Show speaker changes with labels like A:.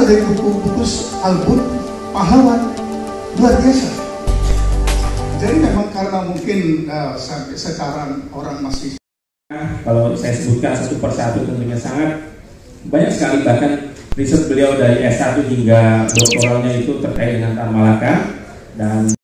A: berasal dari buku-buku album pahlawan luar biasa. Jadi memang karena mungkin sekarang orang masih,
B: kalau saya sebutkan satu persatu tentunya sangat banyak sekali, bahkan riset beliau dari S1 hingga doktoralnya itu terkait dengan Tan Malaka. Dan